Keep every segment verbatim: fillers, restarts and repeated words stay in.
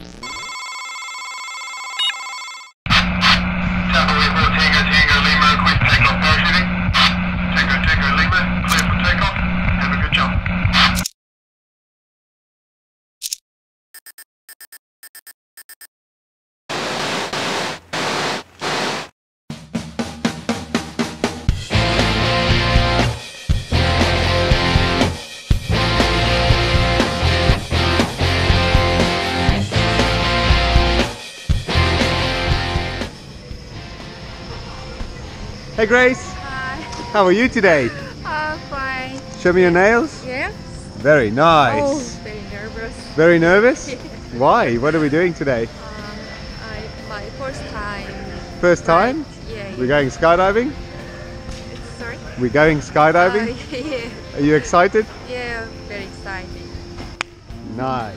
Hey Grace! Hi. How are you today? I'm fine. Show me your nails. Yes? Very nice. Oh, very nervous. Very nervous? Why? What are we doing today? Um, I, my first time. First time? Yeah. We're going skydiving? Sorry? We're going skydiving? Uh, yeah. Are you excited? Yeah, very exciting. Nice.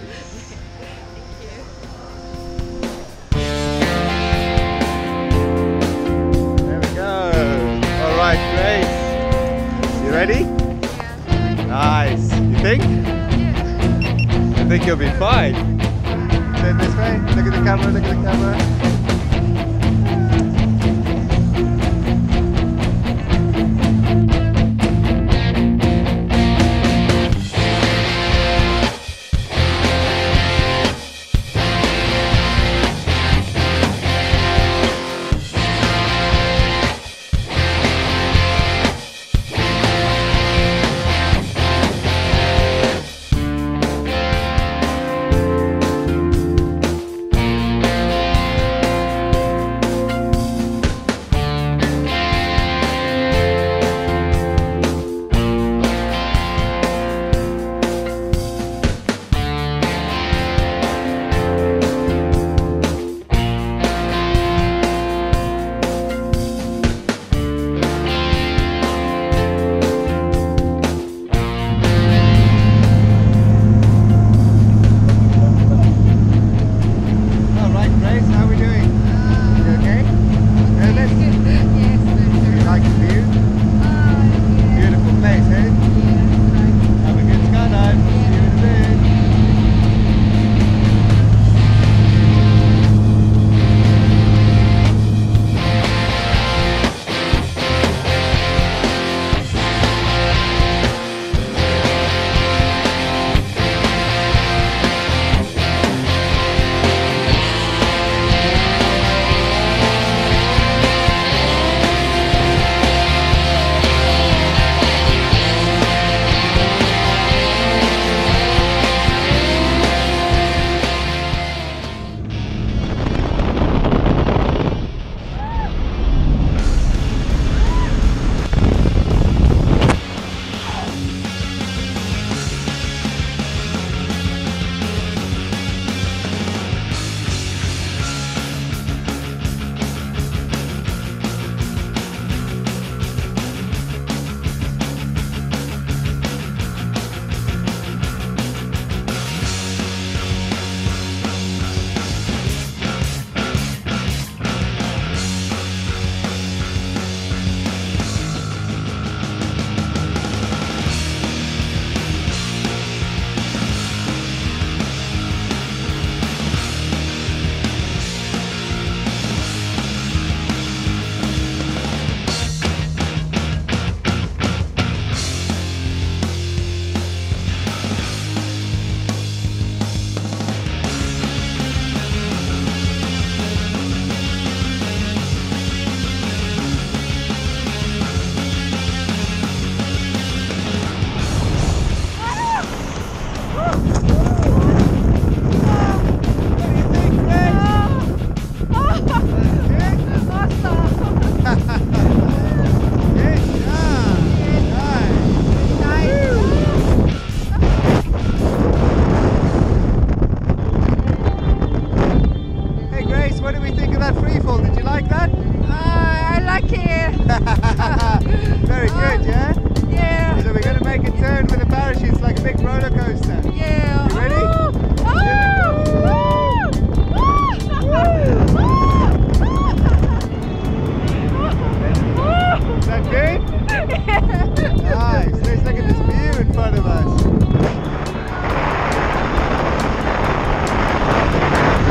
Grace, you ready? Yeah. Nice. You think? Yeah. I think you'll be fine. Turn this way. Look at the camera. Look at the camera. Very good, yeah? Yeah. So we're going to make a turn with a parachute. It's like a big roller coaster. Yeah. You ready? Oh, Is that good? Nice. Let's look at this view in front of us.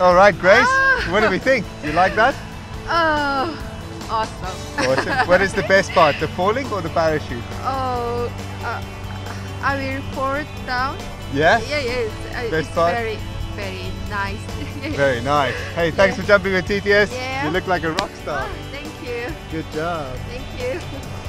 All right, Grace. Ah. What do we think? You like that? Oh, awesome. Awesome. What is the best part, the falling or the parachute? Oh, uh, I will fall down. Yeah? Yeah, yeah. It's, uh, Best it's part? very, very nice. Very nice. Hey, thanks Yeah. for jumping with T T S. Yeah. You look like a rock star. Oh, thank you. Good job. Thank you.